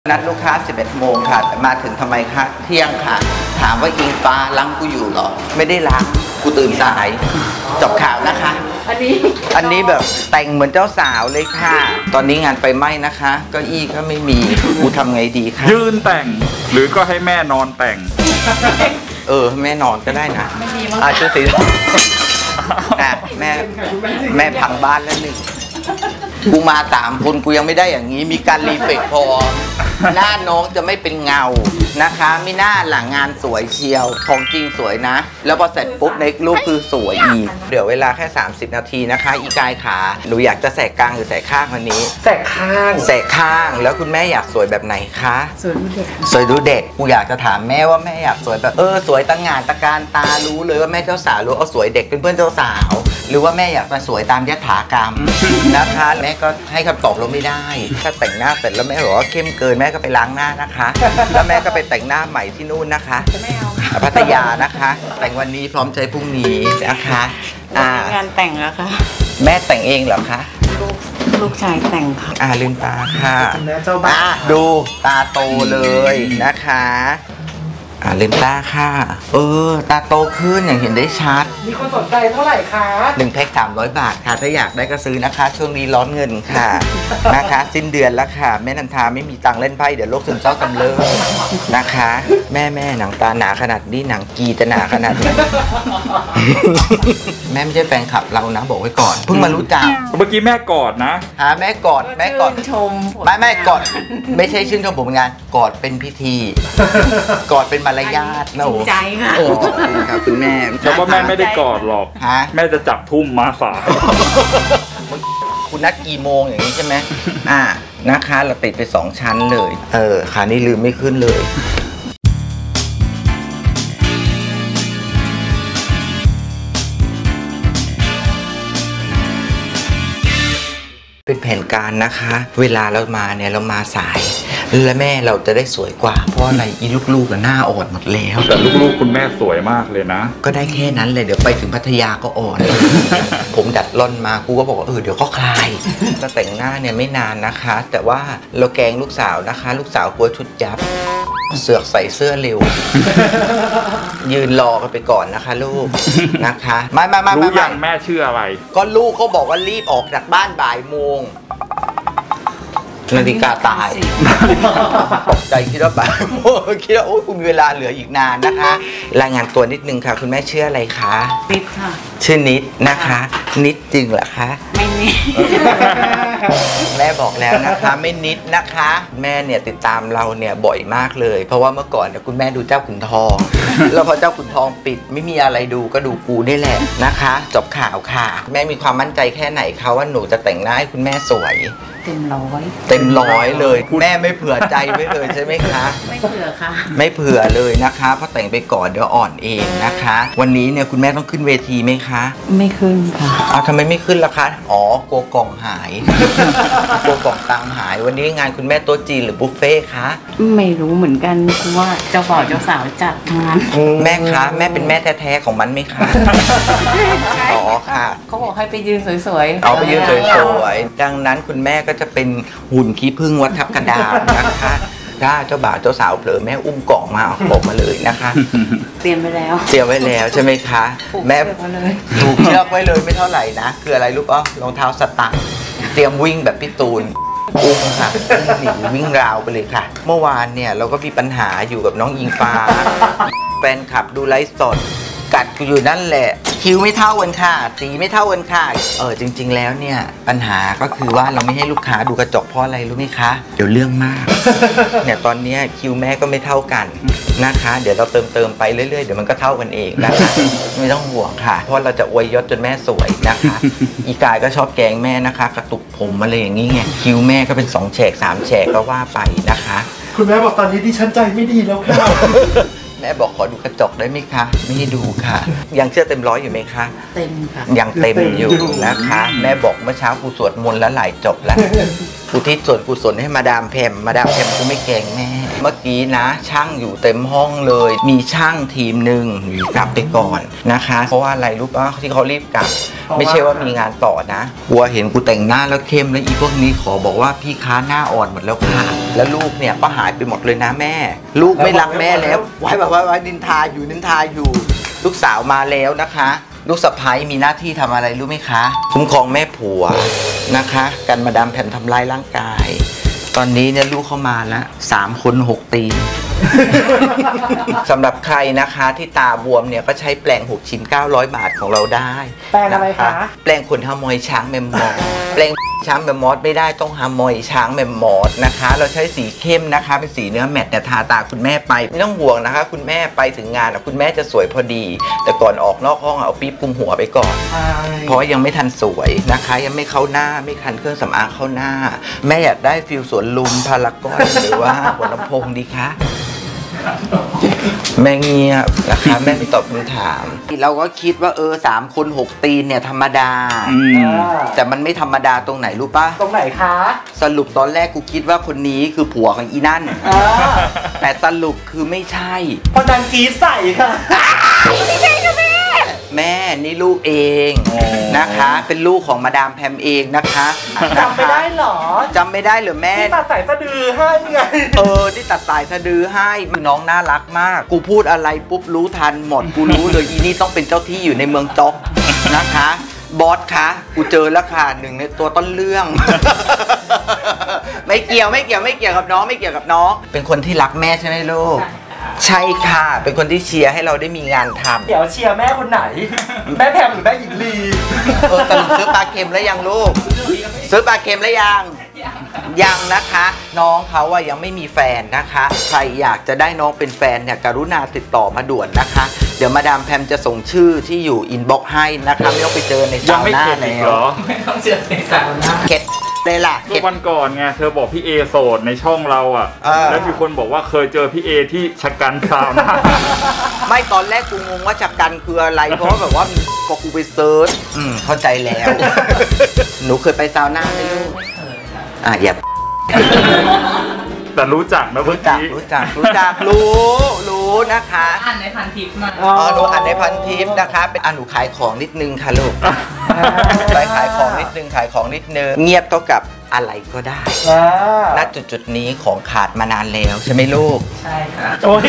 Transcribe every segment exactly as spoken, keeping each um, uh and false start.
นัดลูกค้าสิบเอ็ดโมงค่ะแต่มาถึงทำไมคะเที่ยงค่ะถามว่าอิงฟ้าล้างกูอยู่หรอไม่ได้ล้างกูตื่นสายจบข่าวนะคะอันนี้อันนี้แบบแต่งเหมือนเจ้าสาวเลยค่ะตอนนี้งานไฟไหม้นะคะเก้าอี้ก็ไม่มีกูทำไงดีคะยืนแต่งหรือก็ให้แม่นอนแต่งเออแม่นอนก็ได้นะไม่มีมั้งอ่ะชุดสีอ่ะแม่แม่พังบ้านแล้วหนึ่งกูมาสามคนกูยังไม่ได้อย่างนี้มีการรีเฟกพอหน้าน้องจะไม่เป็นเงานะคะมีหน้าหลังงานสวยเชียวของจริงสวยนะแล้วพอเสร็จปุ๊บในรูปคือสวยอีกเดี๋ยวเวลาแค่สามสิบนาทีนะคะอีกายขาหนูอยากจะแสกกลางหรือแสกข้างวันนี้แสกข้างแสกข้างแล้วคุณแม่อยากสวยแบบไหนคะสวยดูเด็กสวยดูเด็กกูอยากจะถามแม่ว่าแม่อยากสวยแบบเออสวยตั้งงานตะการตารู้เลยว่าแม่เจ้าสาวรู้เอาสวยเด็กเป็นเพื่อนเจ้าสาวหรือว่าแม่อยากมาสวยตามยถากรรมนะคะแม่ก็ให้คำตอบเราไม่ได้ถ้าแต่งหน้าเสร็จแล้วแม่บอกว่าเข้มเกินแม่ก็ไปล้างหน้านะคะแล้วแม่ก็ไปแต่งหน้าใหม่ที่นู่นนะคะพัทยานะคะแต่งวันนี้พร้อมใจพรุ่งนี้นะคะงานแต่งแล้วค่ะแม่แต่งเองเหรอคะลูกลูกชายแต่งค่ะอ่าลืมตาค่ะอ่าดูตาโตเลยนะคะอ่าลืมตาค่ะเออตาโตขึ้นอย่างเห็นได้ชัดมีคนสนใจเท่าไหร่คะหนึ่งแพ็คสามร้อยบาทค่ะถ้าอยากได้ก็ซื้อนะคะช่วงนี้ร้อนเงินค่ะนะคะสิ้นเดือนแล้วค่ะแม่นันทาไม่มีตังค์เล่นไพ่เดี๋ยวโรคซึมเศร้ากำเริบนะคะแม่แม่หนังตาหนาขนาดนี้หนังกีจะหนาขนาดนี้แม่ไม่ใช่แฟนคลับเรานะบอกไว้ก่อนเพิ่งมารู้จักเมื่อกี้แม่กอดนะหาแม่กอดแม่กอดชมไม่ไม่กอดไม่ใช่ชื่นชมผมงานกอดเป็นพิธีกอดเป็นมารยาทนะโอ้ใจค่ะโอ้ครับคุณแม่แต่ว่าแม่ไม่ได้กอดหรอกแม่จะจับทุ่มมาสายคุณนัดกี่โมงอย่างนี้ใช่ไหมอ่านะคะเราติดไปสองชั้นเลยเออขานี่ลืมไม่ขึ้นเลยเป็นแผนการนะคะเวลาเรามาเนี่ยเรามาสายและแม่เราจะได้สวยกว่าเพราะอะไรอีลูกๆหน้าอ่อนหมดแล้วแต่ลูกๆคุณแม่สวยมากเลยนะก็ได้แค่นั้นเลยเดี๋ยวไปถึงพัทยาก็อ่อน ผมดัดร่อนมากูก็บอกว่าเออเดี๋ยวก็คลายจะแต่งหน้าเนี่ยไม่นานนะคะแต่ว่าเราแกงลูกสาวนะคะลูกสาวกลัวชุดยับเสือกใส่เสื้อเร็ว ยืนรอกันไปก่อนนะคะลูกนะคะไม่ไม่ไม่รู้ยังแม่ชื่ออะไรก็ลูกเขาบอกว่ารีบออกจากบ้านบ่ายโมงนาฬิกาตายตกใจคิดว่าแบบคิดว่าโอ้ยคุณมีเวลาเหลืออีกนานนะคะรายงานตัวนิดนึงค่ะคุณแม่ชื่ออะไรคะนิดค่ะชื่อนิดนะคะนิดจริงเหรอคะไม่นิดแม่บอกแล้วนะคะไม่นิดนะคะแม่เนี่ยติดตามเราเนี่ยบ่อยมากเลยเพราะว่าเมื่อก่อนเนี่ยคุณแม่ดูเจ้าขุนทองแล้วพอเจ้าขุนทองปิดไม่มีอะไรดูก็ดูกูนี่แหละนะคะจบข่าวค่ะแม่มีความมั่นใจแค่ไหนคะว่าหนูจะแต่งหน้าให้คุณแม่สวยเต็มร้อยเต็มร้อยเลยแม่ไม่เผื่อใจไว้เลยใช่ไหมคะไม่เผื่อค่ะไม่เผื่อเลยนะคะเพราะแต่งไปก่อนเดี๋ยวอ่อนเองนะคะวันนี้เนี่ยคุณแม่ต้องขึ้นเวทีไหมคะไม่ขึ้นค่ะอ้าวทำไมไม่ขึ้นล่ะคะอ๋อกลัวกล่องหายกลัวกล่องตังหายวันนี้งานคุณแม่โต๊ะจีนหรือบุฟเฟ่คะไม่รู้เหมือนกันคือว่าเจ้าบ่าวเจ้าสาวจัดงานแม่คะแม่เป็นแม่แท้ๆของมันไหมคะอ๋อค่ะเขาบอกให้ไปยืนสวยๆเอาไปยืนสวยๆดังนั้นคุณแม่ก็จะเป็นหุ่นขี้ผึ้งวัดทับกระดาษนะคะถ้าเจ้าบ่าวเจ้าสาวเผลอแม่อุ้มกล่องมาบอกมาเลยนะคะเตรียมไว้แล้วเตรียมไว้แล้วใช่ไหมคะแม่ถูกเชือกไว้เลยไม่เท่าไหร่นะคืออะไรลูกอ๋อรองเท้าสตั๊กเตรียมวิ่งแบบพี่ตูนอุ้มค่ะหนีวิ่งราวไปเลยค่ะเมื่อวานเนี่ยเราก็มีปัญหาอยู่กับน้องอิงฟ้าแฟนคลับดูไลฟ์สดกัดอยู่นั่นแหละคิวไม่เท่ากันค่ะสีไม่เท่ากันค่ะเออจริงๆแล้วเนี่ยปัญหาก็คือว่าเราไม่ให้ลูกค้าดูกระจกเพราะอะไรรู้ไหมคะเดี๋ยวเรื่องมากเนี่ยตอนนี้คิวแม่ก็ไม่เท่ากันนะคะเดี๋ยวเราเติมเติมไปเรื่อยๆเดี๋ยวมันก็เท่ากันเองนะคะไม่ต้องห่วงค่ะเพราะเราจะอวยยศจนแม่สวยนะคะอีกายก็ชอบแกงแม่นะคะกระตุกผมอะไรอย่างนี้ไงคิวแม่ก็เป็นสองแฉกสามแฉกก็ว่าไปนะคะคุณแม่บอกตอนนี้ดิฉันใจไม่ดีแล้วค่ะแม่บอกขอดูกระจกได้ไหมคะไม่ให้ดูค่ะยังเชื่อเต็มร้อยอยู่ไหมคะเต็มค่ะยังเต็มอยู่นะคะแม่บอกเมื่อเช้ากูสวดมนต์แล้วหลายจบแล้วกูที่ส่วนกูสนให้มาดามแพมมาดามแพมกูไม่แกงแม่เมื่อกี้นะช่างอยู่เต็มห้องเลย มีช่างทีมหนึ่งหนีกลับไปก่อนนะคะเพราะว่าอะไรรู้ป่ะที่เขารีบกลับไม่ใช่ว่ามีงานต่อนะกลัวเห็นกูแต่งหน้าแล้วเข้มแล้วอีพวกนี้ขอบอกว่าพี่ค้าหน้าอ่อนหมดแล้วค่ะแล้วลูกเนี่ยก็หายไปหมดเลยนะแม่ลูกไม่รักแม่แล้วไว้แบบว่าไว้นินทาอยู่นินทาอยู่ลูกสาวมาแล้วนะคะลูกสะใภ้มีหน้าที่ทำอะไรรู้ไหมคะคุ้มครองแม่ผัวนะคะกันมาดามแผ่นทำลายร่างกายตอนนี้เนี่ยลูกเข้ามาแล้วสามคนหกตีสำหรับใครนะคะที่ตาบวมเนี่ยก็ใช้แปลงหกชิ้นเก้าร้อยบาทของเราได้แปลงอะไรคะแปลงขนฮามอยช้างแมมมอสแปลงช้างแมมมอสไม่ได้ต้องฮามอยช้างแมมมอสนะคะเราใช้สีเข้มนะคะเป็นสีเนื้อแมตต์เนี่ยทาตาคุณแม่ไปไม่ต้องห่วงนะคะคุณแม่ไปถึงงานคุณแม่จะสวยพอดีแต่ก่อนออกนอกห้องเอาปี๊บคุมหัวไปก่อนเพราะยังไม่ทันสวยนะคะยังไม่เข้าหน้าไม่คันเครื่องสำอางเข้าหน้าแม่อยากได้ฟิลสวนลุมพารากอนหรือว่าหัวลำโพงดีคะแม่เงียบนะคะแม่ไม่ตอบคำถามเราก็คิดว่าเออสามคนหกตีนเนี่ยธรรมดาแต่มันไม่ธรรมดาตรงไหนรู้ปะตรงไหนคะสรุปตอนแรกกูคิดว่าคนนี้คือผัวของอีนั่นแต่สรุปคือไม่ใช่พอดังกีใส่ค่ะไม่ใช่ค่ะแม่แม่นี่ลูกเองนะคะเป็นลูกของมาดามแพมเองนะคะจำไม่ได้หรอจำไม่ได้หรือแม่ที่ตัดสายสะดือให้ไงเออที่ตัดสายสะดือให้น้องน่ารักมากกูพูดอะไรปุ๊บรู้ทันหมดกูรู้เลยอีนี่ต้องเป็นเจ้าที่อยู่ในเมืองจ๊อกนะคะบอสคะกูเจอแล้วค่ะหนึ่งในตัวต้นเรื่องไม่เกี่ยวไม่เกี่ยวไม่เกี่ยวกับน้องไม่เกี่ยวกับน้องเป็นคนที่รักแม่ใช่ไหมลูกใช่ค่ะเป็นคนที่เชียร์ให้เราได้มีงานทำเดี๋ยวเชียร์แม่คนไหนแม่แพมหรือแม่หญิงลีเออสรุปซื้อปลาเค็มแล้วยังลูกซื้อปลาเค็มแล้วยังยังนะคะน้องเขาอะยังไม่มีแฟนนะคะใครอยากจะได้น้องเป็นแฟนเนี่ยกรุณาติดต่อมาด่วนนะคะเดี๋ยวมาดามแพมจะส่งชื่อที่อยู่อินบ็อกซ์ให้นะคะไม่ต้องไปเจอในซาวน่าแล้วไม่ต้องเจอในซาวน่าเข็ดเลยล่ะเมื่อวันก่อนไงเธอบอกพี่เอโสดในช่องเราอ่ะแล้วมีคนบอกว่าเคยเจอพี่เอที่ชักกันซาวน่าไม่ตอนแรกกูงงว่าชักกันคืออะไรเพราะแบบว่ามีก็กูไปเซิร์ชอืมเข้าใจแล้วหนูเคยไปซาวน่าไหมลูกอ่ะอย่าแต่รู้จักนะรู้จักรู้จักรู้จักรู้รู้นะคะอ่านในพันทิปมาอ๋อหนูอ่านในพันทิปนะคะเป็นอ่านหนูขายของนิดนึงค่ะลูกไปขายของนิดนึงขายของนิดนึงเงียบเท่ากับอะไรก็ได้ณจุดจุดนี้ของขาดมานานแล้วใช่ไหมลูกใช่ค่ะ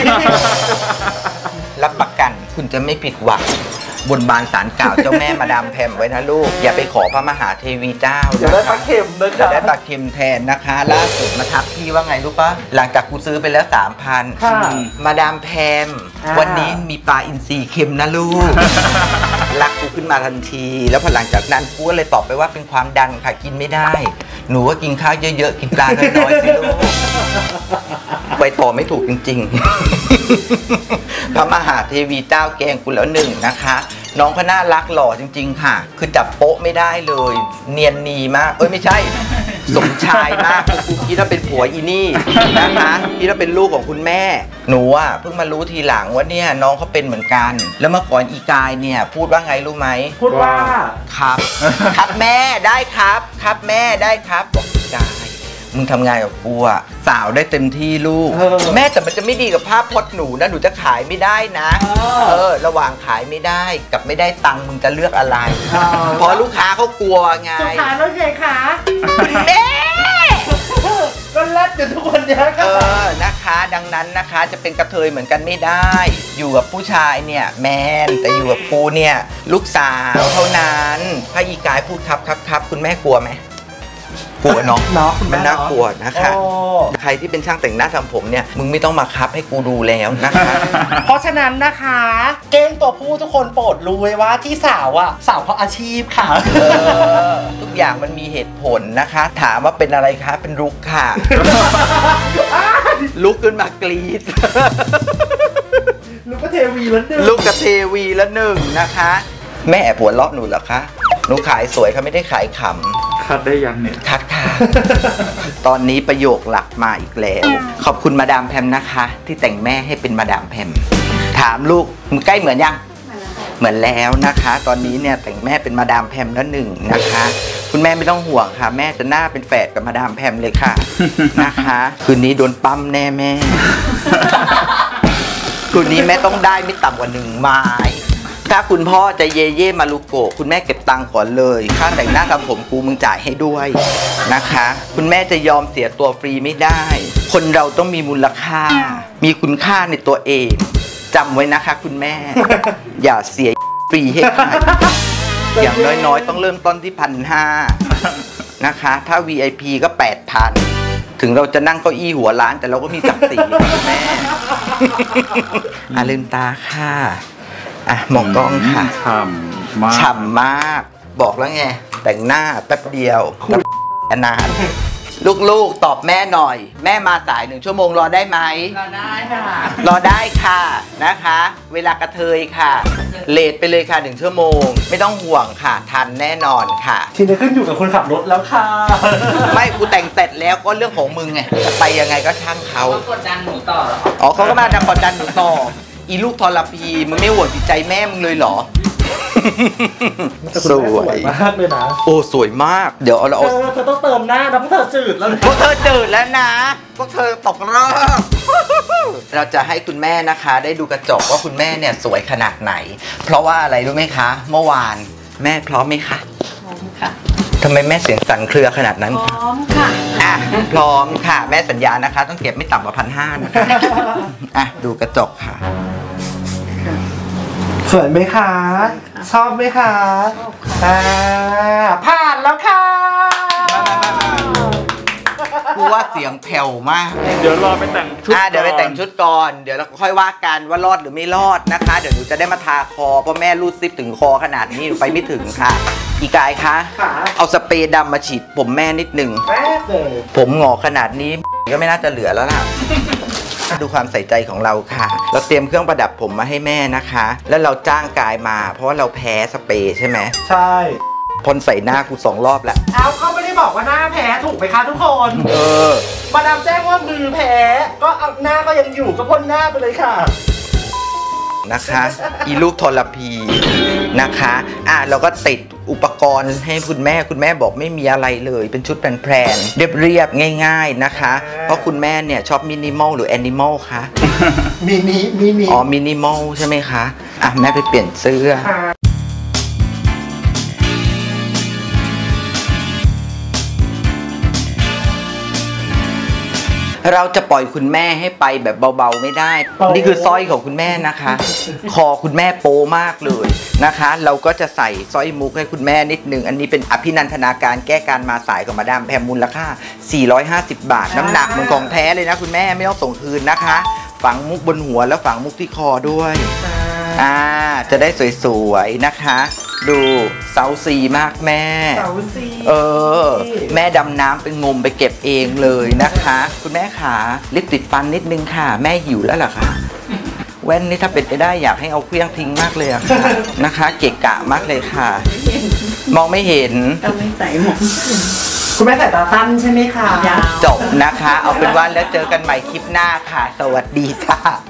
รับประกันคุณจะไม่ผิดหวังบนบานสารกล่าวเจ้าแม่มาดามแพมไว้นะลูกอย่าไปขอพระมหาเทวีเจ้าจะได้ปลาเค็มนะจะได้ปลาเค็มแทนนะคะล่าสุดมาทักพี่ว่าไงรู้ปะหลังจากกูซื้อไปแล้วสามพันมาดามแพมวันนี้มีปลาอินทรีเค็มนะลูกรักกูขึ้นมาทันทีแล้วพอหลังจากนั้นกูก็เลยตอบไปว่าเป็นความดันค่ะกินไม่ได้หนูว่ากินข้าวเยอะๆกินปลาน้อยๆสิลูกไปต่อไม่ถูกจริงๆพระมหาเทวีเจ้าแกงกูแล้วหนึ่งนะคะน้องเขาน่ารักหล่อจริงๆค่ะคือจับโป๊ะไม่ได้เลยเนียนนีมากเอ้ยไม่ใช่สมชายมากกูคิดว่าเป็นผัวอีนี่นะคะคิดว่าเป็นลูกของคุณแม่หนูอ่ะเพิ่งมารู้ทีหลังว่าเนี่ยน้องเขาเป็นเหมือนกันแล้วเมื่อก่อนอีกายเนี่ยพูดว่าไงรู้ไหมพูดว่าครับครับแม่ได้ครับครับแม่ได้ครับบอกอีกายมึงทำงานกับกูอะสาวได้เต็มที่ลูกแม่แต่มันจะไม่ดีกับภาพพจน์หนูนะหนูจะขายไม่ได้นะเออระหว่างขายไม่ได้กับไม่ได้ตังค์มึงจะเลือกอะไรเพราะลูกค้าเขากลัวไงสุดท้ายแล้วไงคะคุณแม่ก็เล่นอยู่ทุกคนเนี้ยเออนะคะดังนั้นนะคะจะเป็นกระเทยเหมือนกันไม่ได้อยู่กับผู้ชายเนี่ยแมนแต่อยู่กับกูเนี่ยลูกสาวเท่านั้นถ้าอีกายพูดครับครับครับคุณแม่กลัวไหมกลัวเนาะมันน่ากลัวนะคะใครที่เป็นช่างแต่งหน้าทำผมเนี่ยมึงไม่ต้องมาคับให้กูดูแล้วนะคะเพราะฉะนั้นนะคะเก้งตัวผู้ทุกคนโปรดรู้ไว้ว่าที่สาวอ่ะสาวเพราะอาชีพค่ะทุกอย่างมันมีเหตุผลนะคะถามว่าเป็นอะไรคะเป็นลุกค่ะลุกขึ้นมากรี๊ดลุกกระเทวีแล้วหนึ่งลุกกระเทวีแล้วหนึ่งนะคะแม่แอบหัวเราะหนูเหรอคะหนูขายสวยเขาไม่ได้ขายขำคัดได้ยังเนี่ยคัดค่ะตอนนี้ประโยคหลักมาอีกแล้วขอบคุณมาดามแพมนะคะที่แต่งแม่ให้เป็นมาดามแพมถามลูกมึงใกล้เหมือนยังเหมือนแล้วนะคะตอนนี้เนี่ยแต่งแม่เป็นมาดามแพมแล้วหนึ่งนะคะคุณแม่ไม่ต้องห่วงค่ะ แม่จะหน้าเป็นแฝดกับมาดามแพมเลยค่ะ นะคะ คืนนี้โดนปั๊มแน่แม่ คืนนี้แม่ต้องได้ไม่ต่ำกว่าหนึ่งไม้ถ้าคุณพ่อจะเย่เย่มารุโกะคุณแม่เก็บตังค์ก่อนเลยค่าแต่งหน้าทำผมกูมึงจ่ายให้ด้วยนะคะ คุณแม่จะยอมเสียตัวฟรีไม่ได้ คนเราต้องมีมูลค่า มีคุณค่าในตัวเองจำไว้นะคะคุณแม่ อย่าเสียฟรีให้ใครอย่างน้อยๆต้องเริ่มต้นที่พันห้านะคะ ถ้า วี ไอ พี ก็แปดพันถึงเราจะนั่งเก้าอี้หัวล้านแต่เราก็มีศักดิ์ศรีคุณแม่ อ่ะลืมตาค่ะอ่ะมองกล้องค่ะฉ่ำมากฉ่ำมากบอกแล้วไงแต่งหน้าแป๊บเดียวแต่นานลูกๆตอบแม่หน่อย แม่มาสายหนึ่งชั่วโมงรอได้ไหมรอได้ค่ะรอได้ค่ะนะคะ เวลากระเทยค่ะเลทไปเลยค่ะหนึ่งชั่วโมง ไม่ต้องห่วงค่ะทันแน่นอนค่ะทีนี้ขึ้นอยู่กับคนขับรถแล้วค่ะไม่กูแต่งเสร็จแล้วก็เรื่องของมึงไงจะไปยังไงก็ช่างเขากดดันหนูต่อเหรออ๋อเขาก็มาดังกดดันหนูต่ออีลูกทรพีมึงไม่ห่วงจิตใจแม่มึงเลยเหรอแต่คุณแม่สวยมากเลยนะโอ้สวยมากเดี๋ยวเอาเราเธอเธอต้องเติมหน้านะเพราะเธอจืดแล้วนะพวกเธอจืดแล้วนะพวกเธอตกรอบ เราจะให้คุณแม่นะคะ ได้ดูกระจกว่าคุณแม่เนี่ยสวยขนาดไหน เพราะว่าอะไรรู้ไหมคะ เมื่อวานแม่พร้อมไหมคะพร้อมค่ะทำไมแม่เสียงสั่นเครือขนาดนั้นพคะร้อมค่ะอ่ะพร้อมค่ะ แม่สัญญานะคะ ต้องเก็บไม่ต่ำกว่าพันห้านะคะอ่ะดูกระจกค่ะสวยไหมคะ ชอบไหมคะชอบค่ะอ่าผ่านแล้วค่ะกูว่าเสียงแผ่วมากเดี๋ยวรอไปแต่งชุดอ่ะเดี๋ยวไปแต่งชุก่อนดก่อน เดี๋ยวเราค่อยว่ากันว่ารอดหรือไม่รอดนะคะ เดี๋ยวหนูจะได้มาทาคอเพราะแม่รูดซิปถึงคอขนาดนี้หนูไปไม่ถึงค่ะ อีกายคะค่ะเอาสเปรย์ดำมาฉีดผมแม่นิดหนึ่งแป๊บเลยผมหงอขนาดนี้ก็ไม่น่าจะเหลือแล้วล่ะ ดูความใส่ใจของเราค่ะ เราเตรียมเครื่องประดับผมมาให้แม่นะคะ แล้วเราจ้างกายมา เพราะว่าเราแพ้สเปรย์ใช่ไหมใช่พ่นใส่หน้ากูสองรอบแล้วเอาเขาไม่ได้บอกว่าหน้าแพ้ถูกไหมคะทุกคนเออมาดามแจ้งว่ามือแพ้ ก็เอาหน้าก็ยังอยู่ก็พ่นหน้าไปเลยค่ะนะคะ อีลูกทรพีนะคะ อ่ะเราก็ติดอุปกรณ์ให้คุณแม่คุณแม่บอกไม่มีอะไรเลย เป็นชุดแพรนๆเรียบๆง่าย ๆนะคะ เพราะคุณแม่เนี่ยชอบมินิมอลหรือแอนิมอลคะมินิมินิอ๋อมินิมอลใช่ไหมคะ อ่ะแม่ไปเปลี่ยนเสื้อค่ะเราจะปล่อยคุณแม่ให้ไปแบบเบาๆไม่ได้ นี่คือสร้อยของคุณแม่นะคะ คอคุณแม่โปมากเลยนะคะ เราก็จะใส่สร้อยมุกให้คุณแม่นิดนึง อันนี้เป็นอภินันทนาการแก้การมาสายของมาดามแพมมูลค่า สี่ร้อยห้าสิบ บาท น้ำหนักเหมือนของแท้เลยนะคุณแม่ไม่ต้องส่งคืนนะคะ ฝังมุกบนหัวแล้วฝังมุกที่คอด้วย อ่า จะได้สวยๆนะคะ ดูเซาซีมากแม่เสาซีเออ แม่ดำน้ำไปงมไปเก็บเองเลยนะคะ คุณแม่ขาลิปติดฟันนิดนึงค่ะ แม่หิวแล้วเหรอคะแว่นนี่ถ้าเป็นไปได้อยากให้เอาเครื่องทิ้งมากเลยอะค่ะนะคะ เกะกะมากเลยค่ะ มองไม่เห็นต้องไม่ใส่หมวกคุณแม่ใส่ตาสั้นใช่ไหมคะยาวจบนะคะ เอาเป็นว่าแล้วเจอกันใหม่คลิปหน้าค่ะ สวัสดีค่ะ